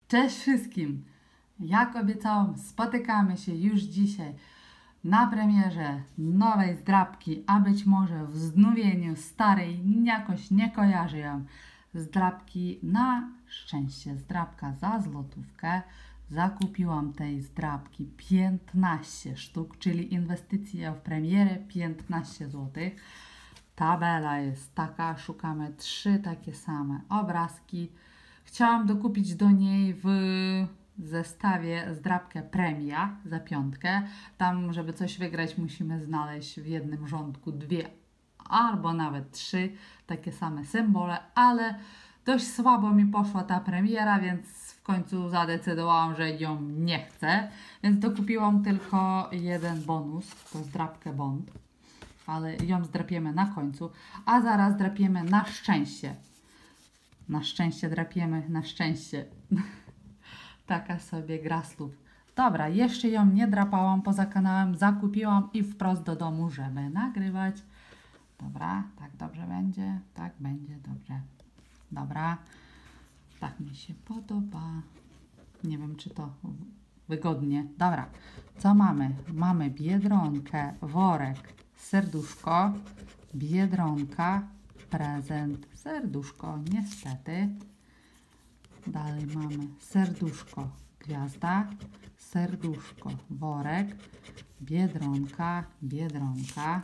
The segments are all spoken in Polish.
Cześć wszystkim! Jak obiecałam, spotykamy się już dzisiaj na premierze nowej zdrabki, a być może w znowieniu starej, jakoś nie kojarzę ją. Zdrabki na szczęście, zdrabka za złotówkę. Zakupiłam tej zdrabki 15 sztuk, czyli inwestycja w premierę 15 zł. Tabela jest taka, szukamy 3 takie same obrazki. Chciałam dokupić do niej w zestawie zdrabkę premia za 5. Tam, żeby coś wygrać, musimy znaleźć w jednym rządku 2 albo nawet 3 takie same symbole, ale dość słabo mi poszła ta premiera, więc w końcu zadecydowałam, że ją nie chcę. Więc dokupiłam tylko jeden bonus, to zdrabkę Bond, ale ją zdrapiemy na końcu, a zaraz drapiemy na szczęście. Na szczęście drapiemy, na szczęście. Taka sobie gra słów. Dobra, jeszcze ją nie drapałam poza kanałem, zakupiłam i wprost do domu, żeby nagrywać. Dobra, tak dobrze będzie? Tak będzie dobrze. Dobra, tak mi się podoba. Nie wiem, czy to wygodnie. Dobra, co mamy? Mamy biedronkę, worek, serduszko, biedronka, prezent, serduszko, niestety. Dalej mamy serduszko, gwiazda, serduszko, worek, biedronka, biedronka.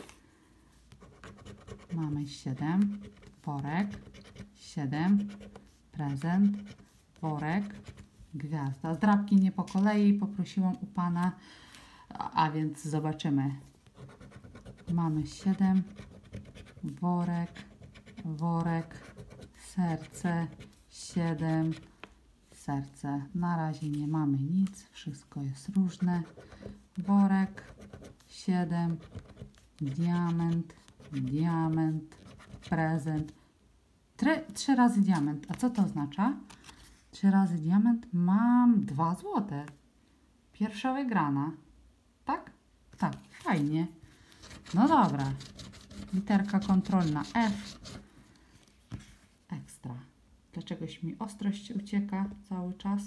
Mamy 7, worek, 7, prezent, worek, gwiazda. Zdrabki nie po kolei, poprosiłam u Pana, a więc zobaczymy. Mamy 7, worek, worek, serce, 7, serce. Na razie nie mamy nic, wszystko jest różne. Worek, 7, diament, diament, prezent. 3 razy diament. A co to oznacza? 3 razy diament, mam 2 złote. Pierwsza wygrana. Tak? Tak, fajnie. No dobra. Literka kontrolna F. Ekstra. Dlaczegoś mi ostrość ucieka cały czas.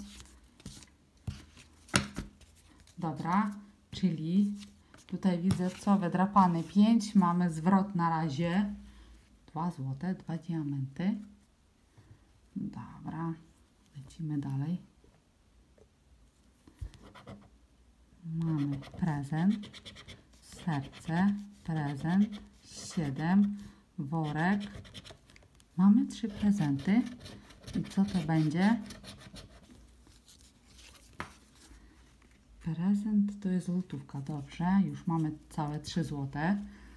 Dobra, czyli tutaj widzę co, wydrapany 5, mamy zwrot na razie. 2 złote, 2 diamenty. Dobra, lecimy dalej. Mamy prezent, serce, prezent, 7, worek. Mamy 3 prezenty. I co to będzie? Prezent to jest złotówka. Dobrze, już mamy całe 3 złote.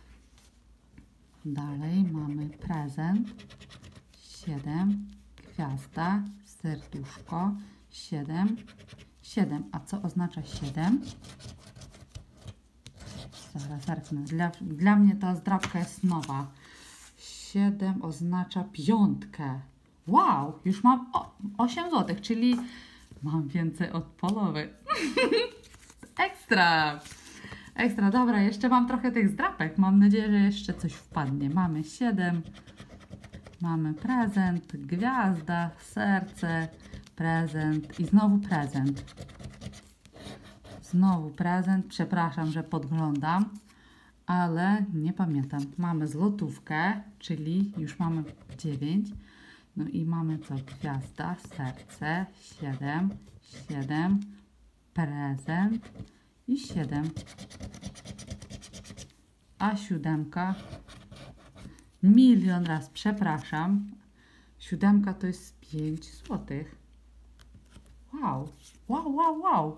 Dalej mamy prezent. 7, gwiazda, serduszko, 7, 7. A co oznacza 7? Zaraz zerknę. Dla mnie ta zdrabka jest nowa. 7 oznacza 5. Wow, już mam 8 zł, czyli mam więcej od połowy. Ekstra! Ekstra, dobra, jeszcze mam trochę tych zdrapek. Mam nadzieję, że jeszcze coś wpadnie. Mamy 7, mamy prezent, gwiazda, serce, prezent i znowu prezent. Znowu prezent, przepraszam, że podglądam, ale nie pamiętam. Mamy złotówkę, czyli już mamy 9. No i mamy co? Gwiazda, serce, 7, 7, prezent i 7. A 7, milion raz przepraszam, 7 to jest 5 złotych. Wow, wow, wow, wow.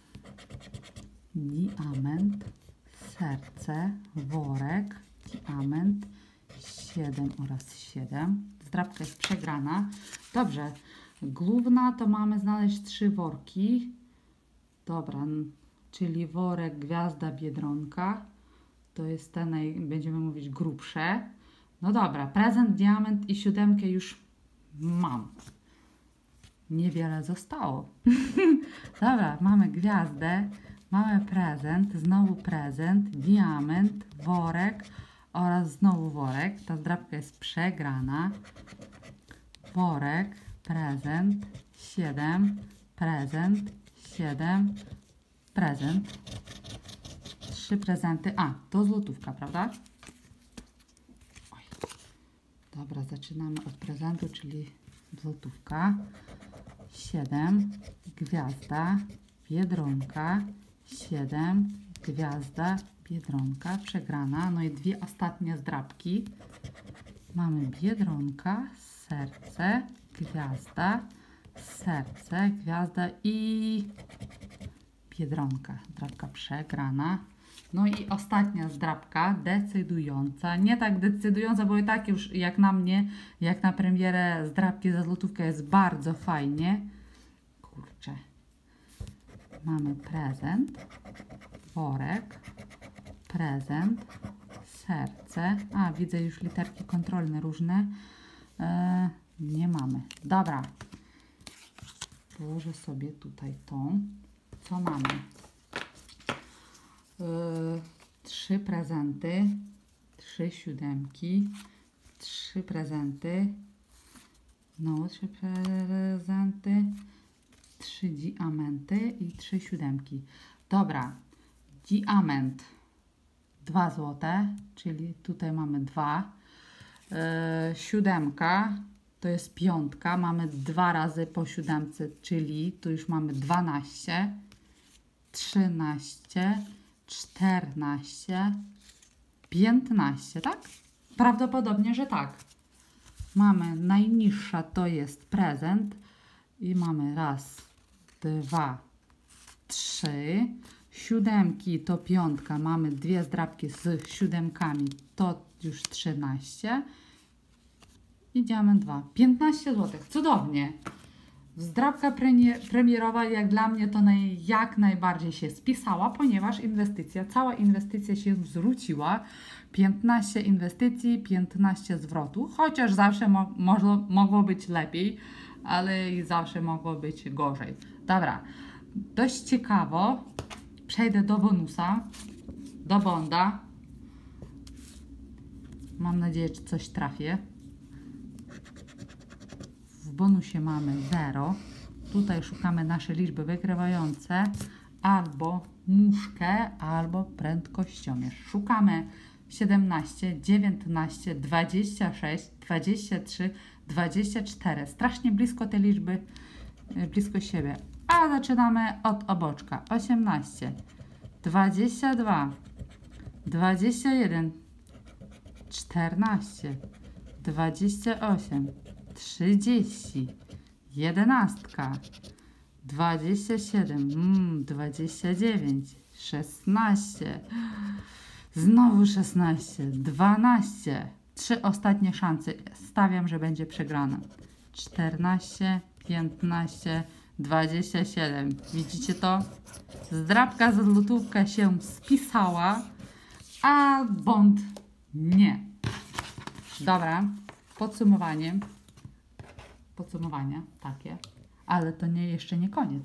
Diament, serce, worek, diament, 7 oraz 7. Zdrabka jest przegrana. Dobrze, główna to mamy znaleźć 3 worki. Dobra, czyli worek, gwiazda, biedronka. To jest te, będziemy mówić, grubsze. No dobra, prezent, diament i 7 już mam. Niewiele zostało. Dobra, mamy gwiazdę, mamy prezent, znowu prezent, diament, worek oraz znowu worek. Ta zdrabka jest przegrana. Worek, prezent, 7, prezent, 7, prezent. 3 prezenty. A, to złotówka, prawda? Oj. Dobra, zaczynamy od prezentu, czyli złotówka. 7, gwiazda, biedronka, 7, gwiazda, biedronka, przegrana. No i dwie ostatnie zdrabki. Mamy biedronka, serce, gwiazda, serce, gwiazda i biedronka. Zdrabka przegrana. No i ostatnia zdrabka, decydująca. Nie tak decydująca, bo i tak już jak na mnie, jak na premierę zdrabki za złotówkę jest bardzo fajnie. Kurczę. Mamy prezent, worek, prezent, serce. A, widzę już literki kontrolne różne. Nie mamy. Dobra. Położę sobie tutaj tą. Co mamy? 3 prezenty, 3 siódemki, 3 prezenty, no 3 prezenty, 3 diamenty i 3 siódemki. Dobra, diament 2 złote, czyli tutaj mamy 2. Siódemka to jest piątka, mamy 2 razy po siódemce, czyli tu już mamy 12, 13, 14, 15, tak? Prawdopodobnie, że tak. Mamy najniższa, to jest prezent i mamy raz, 2, 3. Siódemki to piątka, mamy 2 zdrabki z siódemkami, to już 13. I diament 2. 15 zł. Cudownie. Zdrabka premierowa jak dla mnie to jak najbardziej się spisała, ponieważ cała inwestycja się zwróciła. 15 inwestycji, 15 zwrotu, chociaż zawsze mogło być lepiej, ale i zawsze mogło być gorzej. Dobra, dość ciekawo. Przejdę do bonusa, do bonda. Mam nadzieję, że coś trafię. W bonusie mamy 0. Tutaj szukamy nasze liczby wygrywające albo muszkę, albo prędkościomierz. Szukamy 17, 19, 26, 23, 24. Strasznie blisko te liczby, blisko siebie. A zaczynamy od oboczka. 18, 22, 21, 14, 28, 30, 11, 27, 29, 16, znowu 16, 12. 3 ostatnie szanse. Stawiam, że będzie przegrana. 14, 15, 27. Widzicie to? Zdrabka za złotówkę się spisała, a bond nie. Dobra, podsumowanie takie, ale to jeszcze nie koniec.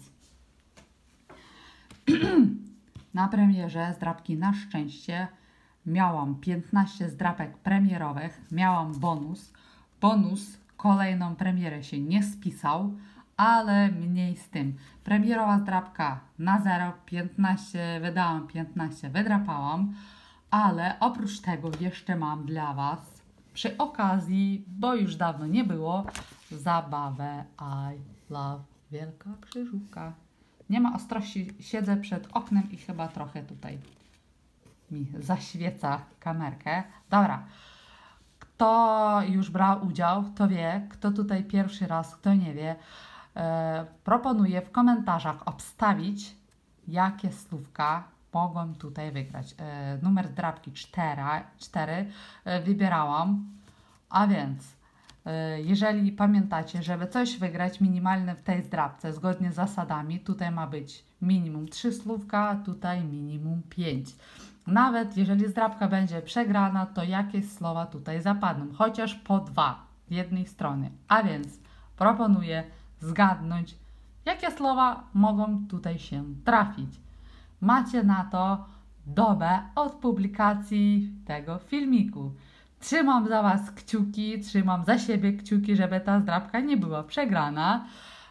Na premierze zdrabki na szczęście miałam 15 zdrabek premierowych, miałam bonus. Bonus kolejną premierę się nie spisał, ale mniej z tym. Premierowa zdrabka na 0, 15 wydałam, 15 wydrapałam, ale oprócz tego jeszcze mam dla Was przy okazji, bo już dawno nie było, zabawę I love wielka krzyżówka. Nie ma ostrości, siedzę przed oknem i chyba trochę tutaj mi zaświeca kamerkę. Dobra, kto już brał udział, kto wie, kto tutaj pierwszy raz, kto nie wie, proponuję w komentarzach obstawić, jakie słówka mogą tutaj wygrać. Numer zdrabki 4 wybierałam, a więc jeżeli pamiętacie, żeby coś wygrać minimalne w tej zdrabce, zgodnie z zasadami, tutaj ma być minimum 3 słówka, tutaj minimum 5. Nawet jeżeli zdrabka będzie przegrana, to jakieś słowa tutaj zapadną, chociaż po 2 z jednej strony. A więc proponuję zgadnąć, jakie słowa mogą tutaj się trafić. Macie na to dobę od publikacji tego filmiku. Trzymam za Was kciuki, trzymam za siebie kciuki, żeby ta zdrabka nie była przegrana.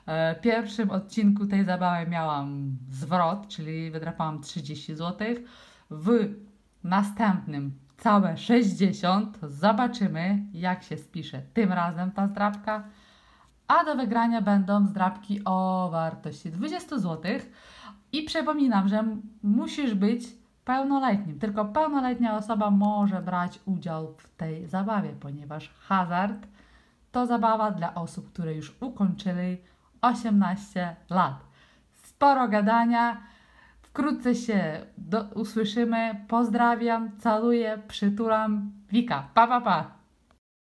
W pierwszym odcinku tej zabawy miałam zwrot, czyli wydrapałam 30 zł. W następnym całe 60. Zobaczymy, jak się spisze tym razem ta zdrapka. A do wygrania będą zdrapki o wartości 20 zł. I przypominam, że musisz być pełnoletnim. Tylko pełnoletnia osoba może brać udział w tej zabawie, ponieważ hazard to zabawa dla osób, które już ukończyły 18 lat. Sporo gadania. Wkrótce się usłyszymy. Pozdrawiam, caluję, przytulam. Wika. Pa, pa, pa.